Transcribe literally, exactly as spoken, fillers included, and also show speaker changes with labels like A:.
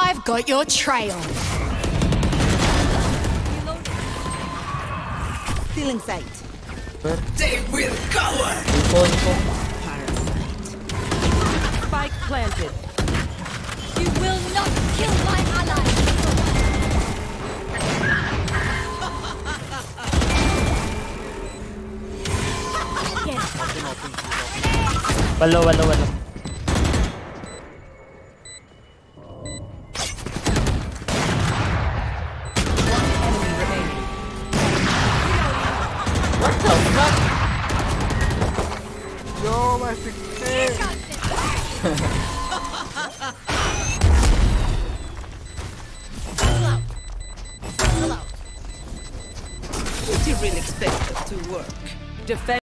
A: I've got your trail.
B: Stealing sight.
C: They will cover.
D: Info, info.
B: Spike planted.
A: You will not kill my ally.
D: Walo, walo, walo. What the fuck? Yo, my sixteen.
B: Did you really expect that to work? Defend.